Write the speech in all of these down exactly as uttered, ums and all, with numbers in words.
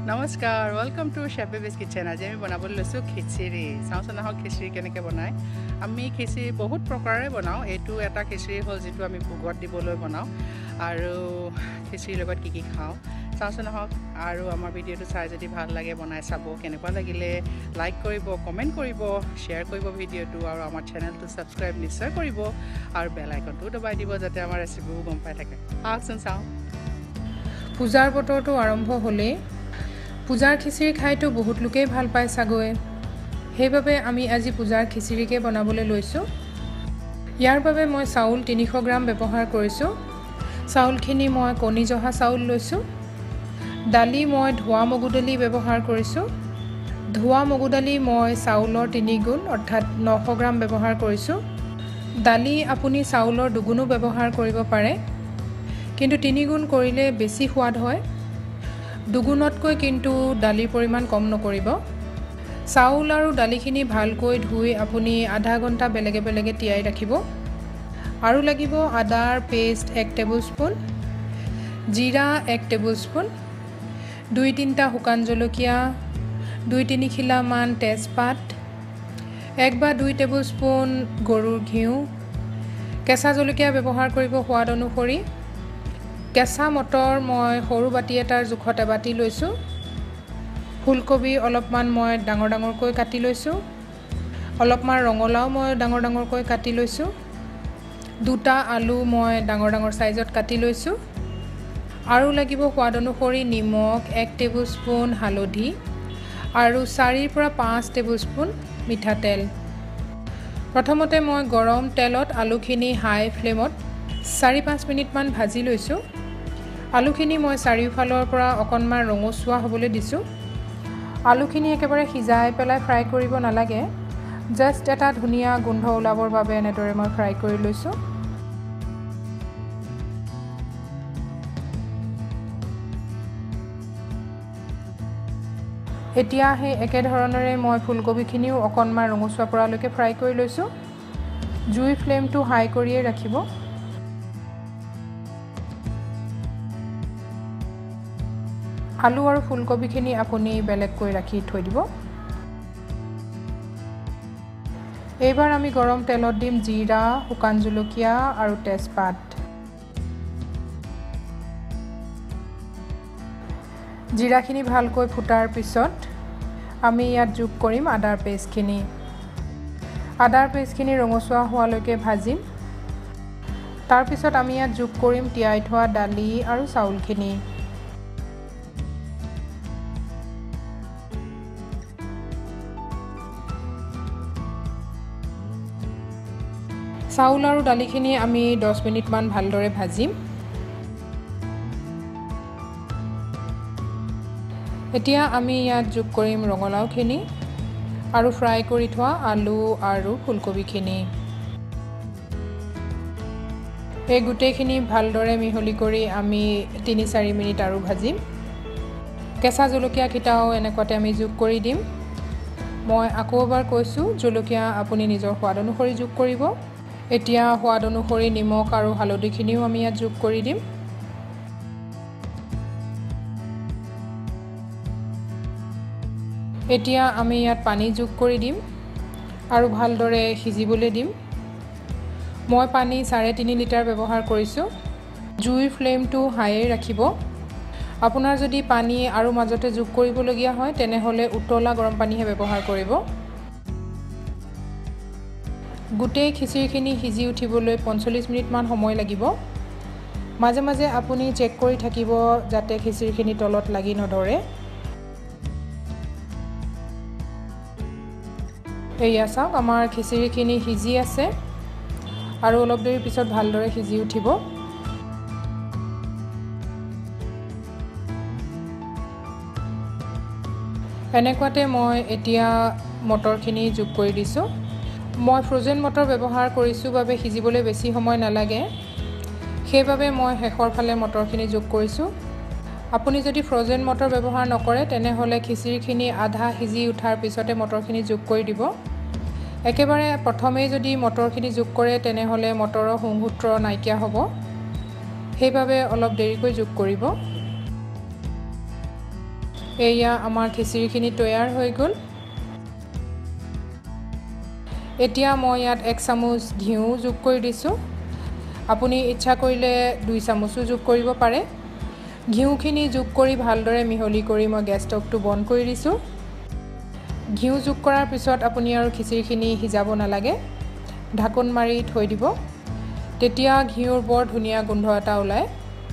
নমস্কাৰ welcome to Chef Baby's Kitchen আজি আমি বনাবলৈ লৈছোঁ খিচিৰি চাওঁচোন আহক খিচিৰি কেনেকৈ বনায় আমি খিচিৰি বহুত প্ৰকাৰে বনাওঁ এইটো এটা খিচিৰি হ'ল যিটো আমি ভোগত দিবলৈ বনাওঁ আৰু খিচিৰিৰ লগত কি কি খাওঁ চাওঁচোন আহক আৰু আমাৰ ভিডিঅ'টো চাই যদি ভাল লাগে বনাই চাব কেনেকুৱা লাগিলে লাইক কৰিব কমেণ্ট কৰিব শ্বেয়াৰ কৰিব ভিডিঅ'টো আৰু আমাৰ চেনেলটো ছাবস্ক্ৰাইব নিশ্চয় কৰিব আৰু বেল আইকনটো দবাই দিব যাতে আমাৰ ৰেচিপিবোৰ গম পাই থাকে আহকচোন চাওঁ পূজাৰ বতৰটো আৰম্ভ হ'লে পূজাৰ খিচিৰি খাইতো বহুত লোকেই ভাল পায় সাগৈ সেইবাবে আমি আজি পূজাৰ খিচিৰিকে বনাবলৈ লৈছোঁ ইয়াৰ বাবে মই চাউল তিনিশ গ্ৰাম ব্যৱহাৰ কৰিছোঁ চাউলখিনি মই কণী জহা চাউল লৈছোঁ দালি মই ধোৱা মগু দালি ব্যৱহাৰ কৰিছোঁ ধোৱা মগু দালি মই চাউলৰ তিনি গুণ অৰ্থাৎ নশ গ্ৰাম ব্যৱহাৰ কৰিছোঁ দালি আপুনি চাউলৰ দুগুণো ব্যৱহাৰ কৰিব পাৰে কিন্তু তিনি গুণ কৰিলে বেছি সোৱাদ হয় দুগুণতকৈ কিন্তু দালিৰ পৰিমাণ কম নকৰিব চাউল আৰু দালিখিনি ভালকৈ ধুই আপুনি আধা ঘণ্টা বেলেগে বেলেগে তিয়াই ৰাখিব আৰু লাগিব আদাৰ পেষ্ট এক টেবুল স্পুন জিৰা এক টেবুল স্পুন দুই তিনিটা শুকান জলকীয়া দুই তিনি খিলামান তেজপাত এক বা দুই টেবুল স্পুন গৰুৰ ঘিউ কেঁচা জলকীয়া ব্যৱহাৰ কৰিব সোৱাদ অনুসৰি কেঁচা মটৰ মই সৰু বাটি এটাৰ জোখত এবাটি লৈছোঁ ফুলকবি অলপমান মই ডাঙৰ ডাঙৰকৈ কাটি লৈছোঁ অলপমান ৰঙলাও মই ডাঙৰ ডাঙৰকৈ কাটি লৈছোঁ দুটা আলু মই ডাঙৰ ডাঙৰ সাইজত কাটি লৈছোঁ আৰু লাগিব সোৱাদ অনুসৰি নিমখ এক টেবুল স্পুন হালধি আৰু চাৰিৰ পৰা পাঁচ টেবুল স্পুন মিঠাতেল প্ৰথমতে মই গৰম তেলত আলুখিনি হাই ফ্লেমত চাৰি পাঁচ মিনিটমান ভাজি লৈছোঁ আলুখিনি মই চাৰিওফালৰ পৰা অকণমান ৰঙচুৱা হ'বলৈ দিছোঁ আলুখিনি একেবাৰে সিজাই পেলাই ফ্ৰাই কৰিব নালাগে জাষ্ট এটা ধুনীয়া গোন্ধ ওলাবৰ বাবে এনেদৰে মই ফ্ৰাই কৰি লৈছোঁ এতিয়া সেই একেধৰণেৰে মই ফুলকবিখিনিও অকণমান ৰঙচুৱা পৰালৈকে ফ্ৰাই কৰি লৈছোঁ জুই ফ্লেমটো হাই কৰিয়ে ৰাখিব আলু আৰু ফুলকবিখিনি আপুনি বেলেগকৈ ৰাখি থৈ দিব এইবাৰ আমি গৰম তেলত দিম জিৰা শুকান জলকীয়া আৰু তেজপাত জিৰাখিনি ভালকৈ ফুটাৰ পিছত আমি ইয়াত যোগ কৰিম আদাৰ পেষ্টখিনি আদাৰ পেষ্টখিনি ৰঙচুৱা হোৱালৈকে ভাজিম তাৰপিছত আমি ইয়াত যোগ কৰিম তিয়াই থোৱা দালি আৰু চাউলখিনি চাউল আৰু দালিখিনি আমি দহ মিনিটমান ভালদৰে ভাজিম এতিয়া আমি ইয়াত যোগ কৰিম ৰঙলাওখিনি আৰু ফ্ৰাই কৰি থোৱা আলু আৰু ফুলকবিখিনি এই গোটেইখিনি ভালদৰে মিহলি কৰি আমি তিনি চাৰি মিনিট আৰু ভাজিম কেঁচা জলকীয়া কিটাও এনেকুৱাতে আমি যোগ কৰি দিম মই আকৌ এবাৰ কৈছোঁ জলকীয়া আপুনি নিজৰ সোৱাদ অনুসৰি যোগ কৰিব এতিয়া সোৱাদ অনুসৰি নিমখ আৰু হালধিখিনিও আমি ইয়াত যোগ কৰি দিম এতিয়া আমি ইয়াত পানী যোগ কৰি দিম আৰু ভালদৰে সিজিবলৈ দিম মই পানী চাৰে তিনি লিটাৰ ব্যৱহাৰ কৰিছোঁ জুইৰ ফ্লেমটো হাইয়ে ৰাখিব আপোনাৰ যদি পানী আৰু মাজতে যোগ কৰিবলগীয়া হয় তেনেহ'লে উতলা গৰম পানীহে ব্যৱহাৰ কৰিব গোটেই খিচিৰিখিনি সিজি উঠিবলৈ পঞ্চল্লিছ মিনিটমান সময় লাগিব মাজে মাজে আপুনি চেক কৰি থাকিব যাতে খিচিৰিখিনি তলত লাগি নধৰে এয়া চাওক আমাৰ খিচিৰিখিনি সিজি আছে আৰু অলপ দেৰি পিছত ভালদৰে সিজি উঠিব এনেকুৱাতে মই এতিয়া মটৰখিনি যোগ কৰি দিছোঁ মই ফ্ৰ'জেন মটৰ ব্যৱহাৰ কৰিছোঁ বাবে সিজিবলৈ বেছি সময় নালাগে সেইবাবে মই শেষৰ ফালে মটৰখিনি যোগ কৰিছোঁ আপুনি যদি ফ্ৰ'জেন মটৰ ব্যৱহাৰ নকৰে তেনেহ'লে খিচিৰিখিনি আধা সিজি উঠাৰ পিছতে মটৰখিনি যোগ কৰি দিব একেবাৰে প্ৰথমেই যদি মটৰখিনি যোগ কৰে তেনেহ'লে মটৰৰ সংসূত্ৰ নাইকিয়া হ'ব সেইবাবে অলপ দেৰিকৈ যোগ কৰিব এয়া আমাৰ খিচিৰিখিনি তৈয়াৰ হৈ গ'ল এতিয়া মই ইয়াত এক চামুচ ঘিউ যোগ কৰি দিছোঁ আপুনি ইচ্ছা কৰিলে দুই চামুচো যোগ কৰিব পাৰে ঘিউখিনি যোগ কৰি ভালদৰে মিহলি কৰি মই গেছ ষ্টভটো বন্ধ কৰি দিছোঁ ঘিউ যোগ কৰাৰ পিছত আপুনি আৰু খিচিৰিখিনি সিজাব নালাগে ঢাকন মাৰি থৈ দিব তেতিয়া ঘিউৰ বৰ ধুনীয়া গোন্ধ এটা ওলায়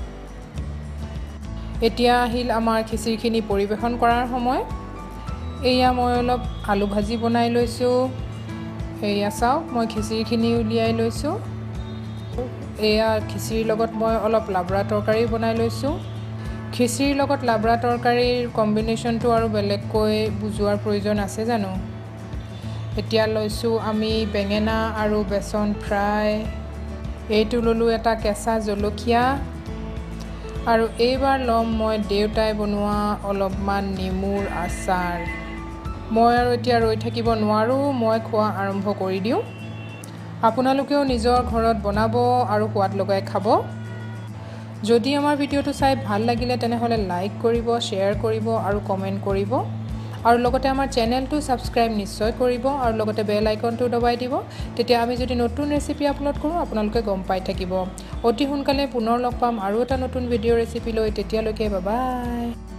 এতিয়া আহিল আমাৰ খিচিৰিখিনি পৰিবেশন কৰাৰ সময় এয়া মই অলপ আলু ভাজি বনাই লৈছোঁ এয়া চাওক মই খিচিৰিখিনি উলিয়াই লৈছোঁ এয়া খিচিৰিৰ লগত মই অলপ লাবৰা তৰকাৰী বনাই লৈছোঁ খিচিৰিৰ লগত লাবৰা তৰকাৰীৰ কম্বিনেশ্যনটো আৰু বেলেগকৈ বুজোৱাৰ প্ৰয়োজন আছে জানো এতিয়া লৈছোঁ আমি বেঙেনা আৰু বেচন ফ্ৰাই এইটো ললোঁ এটা কেঁচা জলকীয়া আৰু এইবাৰ লম মই দেউতাই বনোৱা অলপমান নেমুৰ আচাৰ মই আৰু এতিয়া ৰৈ থাকিব নোৱাৰোঁ মই খোৱা আৰম্ভ কৰি দিওঁ আপোনালোকেও নিজৰ ঘৰত বনাব আৰু সোৱাদ লগাই খাব যদি আমাৰ ভিডিঅ'টো চাই ভাল লাগিলে তেনেহলে লাইক কৰিব শ্বেয়াৰ কৰিব আৰু কমেন্ট কৰিব আৰু লগতে আমাৰ চেনেলটো সাবস্ক্ৰাইব নিশ্চয় কৰিব আৰু লগতে বেল আইকনটো দবাই দিব তেতিয়া আমি যদি নতুন ৰেচিপি আপলোড কৰোঁ আপোনালোকে গম পাই থাকিব অতি সোনকালে পুনৰ লগ পাম আৰু এটা নতুন ভিডিঅ' ৰেচিপি লৈ তেতিয়ালৈকে বাই বাই